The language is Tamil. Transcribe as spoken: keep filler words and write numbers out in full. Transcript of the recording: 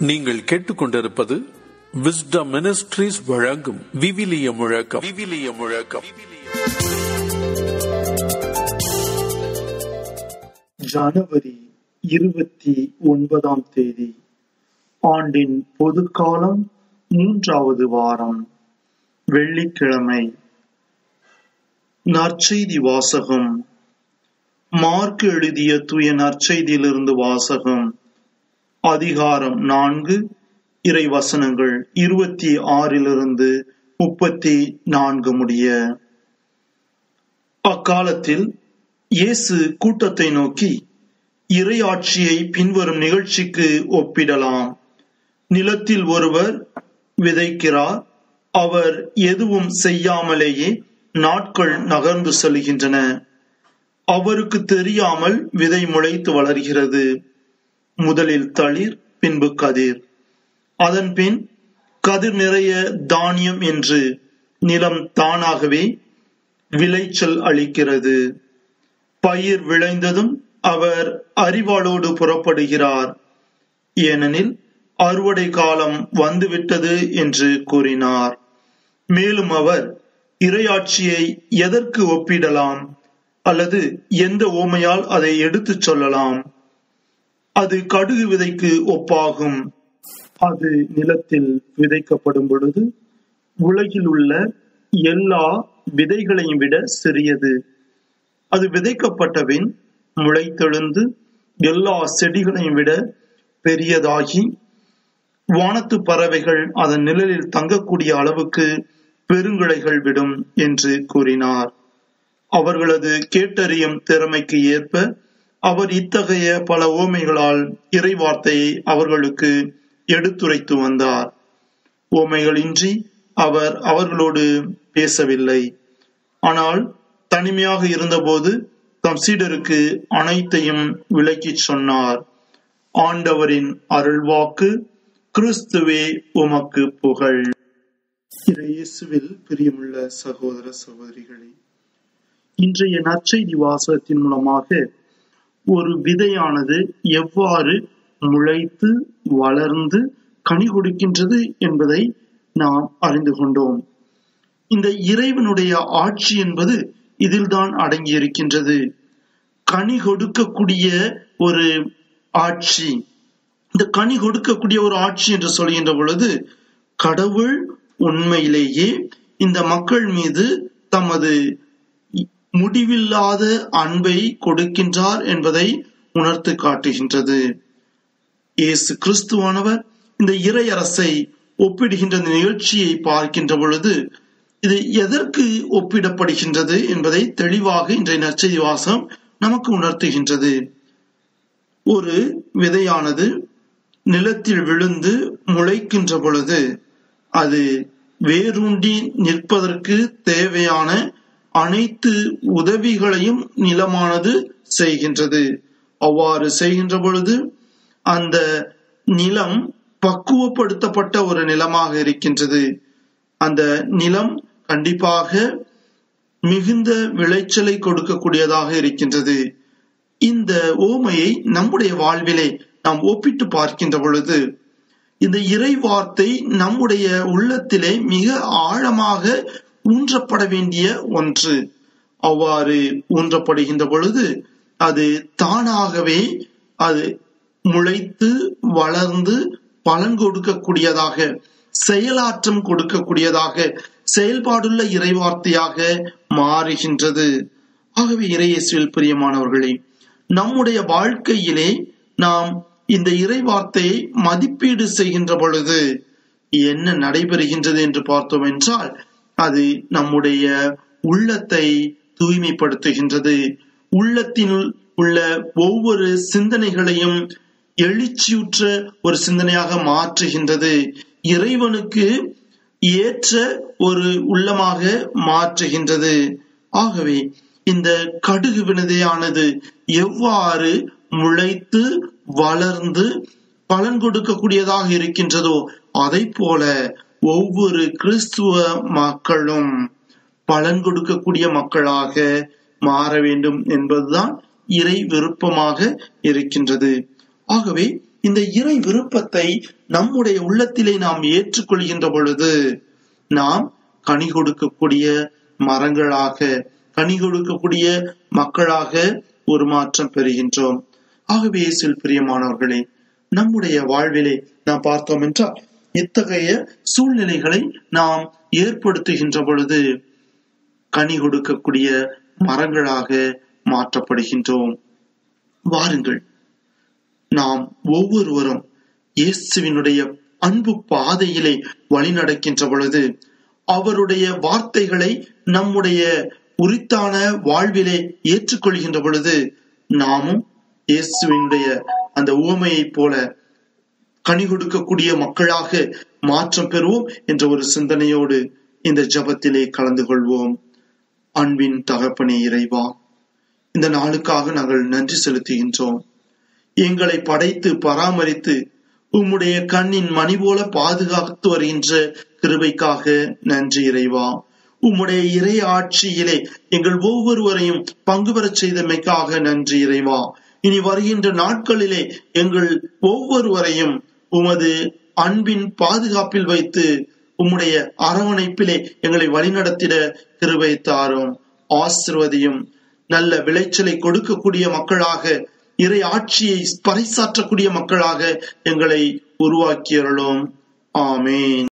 நீங்கள் கேட்டுக்கொண்டிருப்பது விஸ்டம் மினிஸ்ட்ரீஸ் வழங்கும் விவிலிய முழக்கம். விவிலிய முழக்கம். ஜனவரி இருபத்தி ஒன்பதாம் தேதி, ஆண்டின் பொதுக்காலம், மூன்றாவது வாரம், வெள்ளிக்கிழமை. நற்செய்தி வாசகம். மார்க் எழுதிய தூய நற்செய்தியிலிருந்து வாசகம். அதிகாரம் நான்கு, இறை வசனங்கள் இருபத்தி ஆறிலிருந்து முப்பத்தி நான்கு முடிய. அக்காலத்தில் இயேசு கூட்டத்தை நோக்கி, இறையாட்சியை பின்வரும் நிகழ்ச்சிக்கு ஒப்பிடலாம். நிலத்தில் ஒருவர் விதைக்கிறார். அவர் எதுவும் செய்யாமலேயே நாட்கள் நகர்ந்து செல்கின்றன. அவருக்கு தெரியாமல் விதை முளைத்து வளர்கிறது. முதலில் தளிர், பின்பு கதிர். அதன் பின் கதிர் நிறைய தானியம் என்று நிலம் தானாகவே விளைச்சல் அளிக்கிறது. பயிர் விளைந்ததும் அவர் அரிவாளோடு புறப்படுகிறார், ஏனெனில் அறுவடை காலம் வந்துவிட்டது என்று கூறினார். மேலும் அவர் இறையாட்சியை எதற்கு ஒப்பிடலாம், அல்லது எந்த ஓமையால் அதை எடுத்துச் சொல்லலாம்? அது கடுகு விதைக்கு ஒப்பாகும். அது நிலத்தில் விதைக்கப்படும் பொழுது உலகில் உள்ள எல்லா விதைகளையும் விட சிறியது. அது விதைக்கப்பட்டபின் முளைத்தெழுந்து எல்லா செடிகளையும் விட பெரியதாகி வானத்து பறவைகள் அதன் நிழலில் தங்கக்கூடிய அளவுக்கு பெருங்கிளைகள் விடும் என்று கூறினார். அவர்களது கேட்டறியும் திறமைக்கு ஏற்ப அவர் இத்தகைய பல ஓமைகளால் இறைவார்த்தையை அவர்களுக்கு எடுத்துரைத்து வந்தார். ஓமைகளின்றி அவர் அவர்களோடு பேசவில்லை. ஆனால் தனிமையாக இருந்தபோது தம் சீடருக்கு அனைத்தையும் விளக்கி சொன்னார். ஆண்டவரின் அருள்வாக்கு. கிறிஸ்துவே உமக்கு புகழ். இயேசுவில் பிரியமுள்ள சகோதர சகோதரிகளே, இன்றைய நற்செய்தி வாசகத்தின் மூலமாக ஒரு விதையானது எவ்வாறு முளைத்து வளர்ந்து கனி கொடுக்கின்றது என்பதை நாம் அறிந்து கொண்டோம். இந்த இறைவனுடைய ஆட்சி என்பது இதில்தான் அடங்கியிருக்கின்றது. கனி கொடுக்கக்கூடிய ஒரு ஆட்சி. இந்த கனி கொடுக்கக்கூடிய ஒரு ஆட்சி என்று சொல்கின்ற பொழுது, கடவுள் உண்மையிலேயே இந்த மக்கள் மீது தமது முடிவில்லாத அன்பை கொடுக்கின்றார் என்பதை உணர்த்து காட்டுகின்றது. இயேசு கிறிஸ்துவானவர் இந்த இறை அரசை ஒப்பிடுகின்ற நிகழ்ச்சியை பார்க்கின்ற பொழுது இது எதற்கு ஒப்பிடப்படுகின்றது என்பதை தெளிவாக இன்றைய நற்செய்தி வாசகம் நமக்கு உணர்த்துகின்றது. ஒரு விதையானது நிலத்தில் விழுந்து முளைக்கின்ற பொழுது அது வேரூன்றி நிற்பதற்கு தேவையான அனைத்து உதவிகளையும் நிலமானது செய்கின்றது. அவ்வாறு செய்கின்ற பொழுது அந்த நிலம் பக்குவப்படுத்தப்பட்ட ஒரு நிலமாக இருக்கின்றது. அந்த நிலம் கண்டிப்பாக மிகுந்த விளைச்சலை கொடுக்கக்கூடியதாக இருக்கின்றது. இந்த ஓமையை நம்முடைய வாழ்விலே நாம் ஒப்பிட்டு பார்க்கின்ற பொழுது இந்த இறை வார்த்தை நம்முடைய உள்ளத்திலே மிக ஆழமாக ஊன்றப்பட வேண்டிய ஒன்று. அவ்வாறு ஊன்றப்படுகின்ற பொழுது அது தானாகவே அது முளைத்து வளர்ந்து பலன் கொடுக்கக்கூடியதாக, செயலாற்றம் கொடுக்கக்கூடியதாக, செயல்பாடுள்ள இறைவார்த்தையாக மாறுகின்றது. ஆகவே இறையேசுவில் பிரியமானவர்களே, நம்முடைய வாழ்க்கையிலே நாம் இந்த இறைவார்த்தையை மதிப்பீடு செய்கின்ற பொழுது என்ன நடைபெறுகின்றது என்று பார்த்தோம் என்றால், அது நம்முடைய உள்ளத்தை தூய்மைப்படுத்துகின்றது. உள்ளத்தில் உள்ள ஒவ்வொரு சிந்தனைகளையும் எழுச்சியுற்ற ஒரு சிந்தனையாக மாற்றுகின்றது. இறைவனுக்கு ஏற்ற ஒரு உள்ளமாக மாற்றுகின்றது. ஆகவே இந்த கடுகு விதையானது எவ்வாறு முளைத்து வளர்ந்து பலன் கொடுக்கக்கூடியதாக இருக்கின்றதோ அதை போல ஒவ்வொரு கிறிஸ்துவ மக்களும் பலன் கொடுக்கக்கூடிய மக்களாக மாற வேண்டும் என்பதுதான் இறை விருப்பமாக இருக்கின்றது. ஆகவே இந்த இறை விருப்பத்தை நம்முடைய உள்ளத்திலே நாம் ஏற்றுக்கொள்கின்ற பொழுது நாம் கனி கொடுக்கக்கூடிய மரங்களாக, கனி கொடுக்கக்கூடிய மக்களாக ஒரு மாற்றம் பெறுகின்றோம். ஆகவே இயேசுவில் பிரியமானவர்களே, நம்முடைய வாழ்விலே நாம் பார்த்தோம் என்றால் இத்தகைய சூழ்நிலைகளை நாம் ஏற்படுத்துகின்ற பொழுது கனி கொடுக்கக்கூடிய மரங்களாக மாற்றப்படுகின்றோம். வாருங்கள், நாம் ஒவ்வொருவரும் இயேசுவினுடைய அன்பு பாதையிலே வழி நடக்கின்ற பொழுது அவருடைய வார்த்தைகளை நம்முடைய உரித்தான வாழ்விலே ஏற்றுக்கொள்கின்ற பொழுது நாமும் இயேசுவினுடைய அந்த உவமையை போல கனி கொடுக்கக்கூடிய மக்களாக மாற்றம் பெறுவோம் என்ற ஒரு சிந்தனையோடு இந்த ஜெபத்திலே கலந்து கொள்வோம். அன்பின் தகப்பனே இறைவா, இந்த நாளுக்காக நாங்கள் நன்றி செலுத்துகின்றோம். எங்களை படைத்து பராமரித்து உம்முடைய கண்ணின் மணி போல பாதுகாத்து வருகின்ற கிருபைக்காக நன்றி இறைவா. உம்முடைய இறை ஆட்சியிலே எங்கள் ஒவ்வொருவரையும் பங்கு பெறச் செய்தமைக்காக நன்றி இறைவா. இனி வருகின்ற நாட்களிலே எங்கள் ஒவ்வொருவரையும் உமது அன்பின் பாதுகாப்பில் வைத்து உம்முடைய அரவணைப்பிலே எங்களை வழிநடத்திட கிருபை தாரும், ஆசிர்வதியும். நல்ல விளைச்சலை கொடுக்கக்கூடிய மக்களாக, இறை ஆட்சியை பறைசாற்றக்கூடிய மக்களாக எங்களை உருவாக்கியருளும். ஆமேன்.